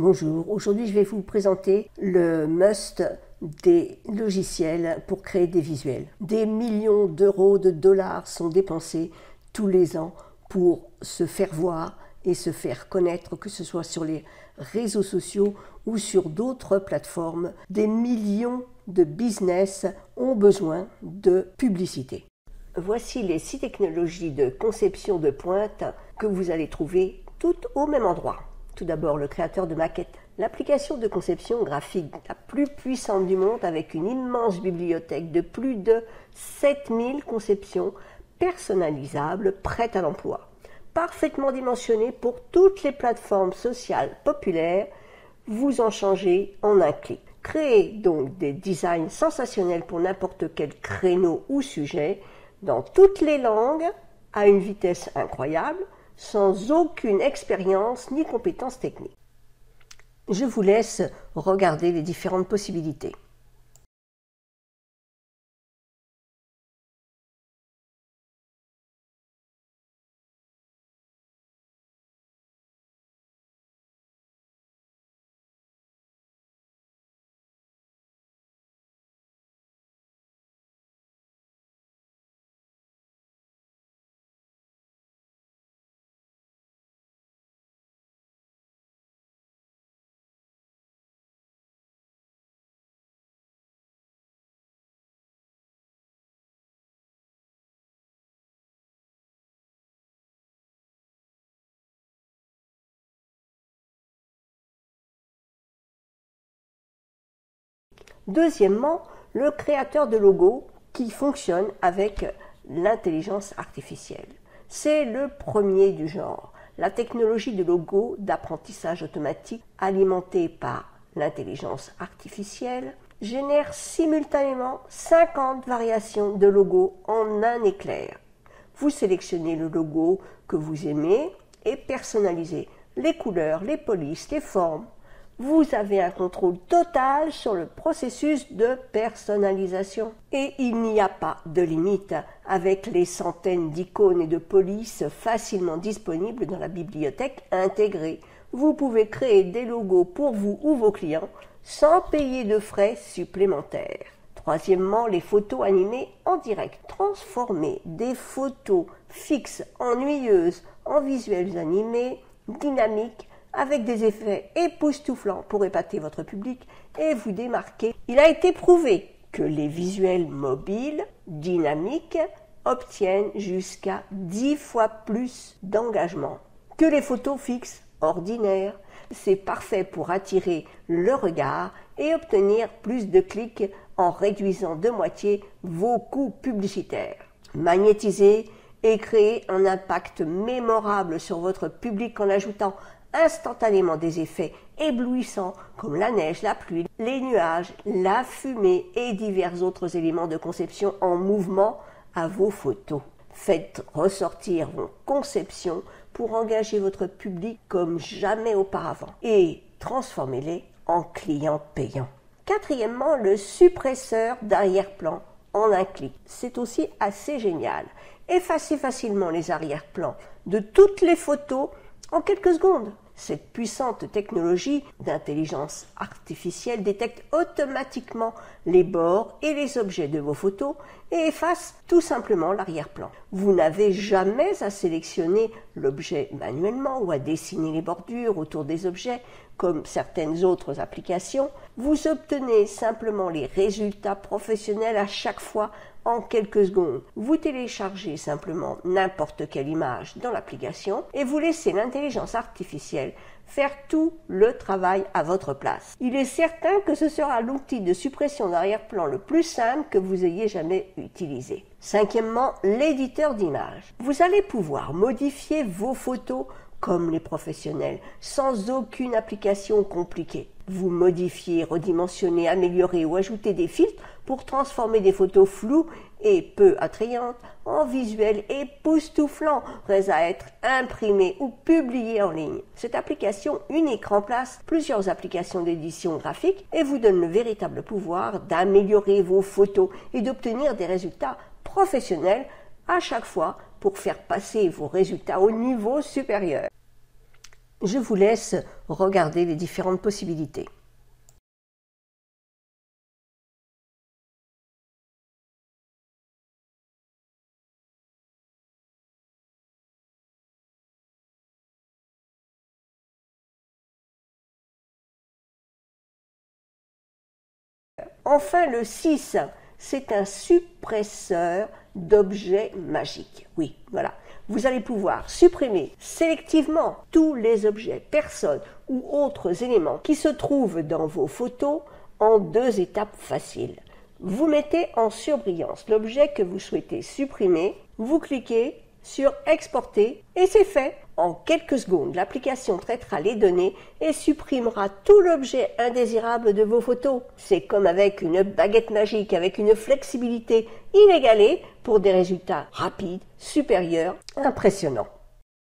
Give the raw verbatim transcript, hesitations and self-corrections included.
Bonjour, aujourd'hui je vais vous présenter le must des logiciels pour créer des visuels. Des millions d'euros, de dollars sont dépensés tous les ans pour se faire voir et se faire connaître, que ce soit sur les réseaux sociaux ou sur d'autres plateformes. Des millions de business ont besoin de publicité. Voici les six technologies de conception de pointe que vous allez trouver toutes au même endroit. Tout d'abord, le créateur de maquettes. L'application de conception graphique la plus puissante du monde avec une immense bibliothèque de plus de sept mille conceptions personnalisables prêtes à l'emploi. Parfaitement dimensionnées pour toutes les plateformes sociales populaires, vous en changez en un clic. Créez donc des designs sensationnels pour n'importe quel créneau ou sujet, dans toutes les langues, à une vitesse incroyable, sans aucune expérience ni compétences techniques. Je vous laisse regarder les différentes possibilités. Deuxièmement, le créateur de logos qui fonctionne avec l'intelligence artificielle. C'est le premier du genre. La technologie de logo d'apprentissage automatique alimentée par l'intelligence artificielle génère simultanément cinquante variations de logos en un éclair. Vous sélectionnez le logo que vous aimez et personnalisez les couleurs, les polices, les formes. Vous avez un contrôle total sur le processus de personnalisation. Et il n'y a pas de limite avec les centaines d'icônes et de polices facilement disponibles dans la bibliothèque intégrée. Vous pouvez créer des logos pour vous ou vos clients sans payer de frais supplémentaires. Troisièmement, les photos animées en direct. Transformer des photos fixes, ennuyeuses, en visuels animés, dynamiques, avec des effets époustouflants pour épater votre public et vous démarquer. Il a été prouvé que les visuels mobiles, dynamiques, obtiennent jusqu'à dix fois plus d'engagement que les photos fixes ordinaires. C'est parfait pour attirer le regard et obtenir plus de clics en réduisant de moitié vos coûts publicitaires. Magnétiser et créer un impact mémorable sur votre public en ajoutant instantanément des effets éblouissants comme la neige, la pluie, les nuages, la fumée et divers autres éléments de conception en mouvement à vos photos. Faites ressortir vos conceptions pour engager votre public comme jamais auparavant et transformez-les en clients payants. Quatrièmement, le suppresseur d'arrière-plan en un clic. C'est aussi assez génial. Effacez facilement les arrière-plans de toutes les photos en quelques secondes. Cette puissante technologie d'intelligence artificielle détecte automatiquement les bords et les objets de vos photos et efface tout simplement l'arrière-plan. Vous n'avez jamais à sélectionner l'objet manuellement ou à dessiner les bordures autour des objets comme certaines autres applications. Vous obtenez simplement les résultats professionnels à chaque fois en quelques secondes. Vous téléchargez simplement n'importe quelle image dans l'application et vous laissez l'intelligence artificielle faire tout le travail à votre place. Il est certain que ce sera l'outil de suppression d'arrière-plan le plus simple que vous ayez jamais utilisé. Cinquièmement, l'éditeur d'images. Vous allez pouvoir modifier vos photos comme les professionnels, sans aucune application compliquée. Vous modifiez, redimensionnez, améliorez ou ajoutez des filtres pour transformer des photos floues et peu attrayantes en visuels époustouflants, prêts à être imprimés ou publiés en ligne. Cette application unique remplace plusieurs applications d'édition graphique et vous donne le véritable pouvoir d'améliorer vos photos et d'obtenir des résultats professionnels à chaque fois pour faire passer vos résultats au niveau supérieur. Je vous laisse regarder les différentes possibilités. Enfin, le six, c'est un suppresseur d'objets magiques. Oui, voilà. Vous allez pouvoir supprimer sélectivement tous les objets, personnes ou autres éléments qui se trouvent dans vos photos en deux étapes faciles. Vous mettez en surbrillance l'objet que vous souhaitez supprimer, vous cliquez sur Exporter et c'est fait. En quelques secondes, l'application traitera les données et supprimera tout l'objet indésirable de vos photos. C'est comme avec une baguette magique, avec une flexibilité inégalée pour des résultats rapides, supérieurs, impressionnants.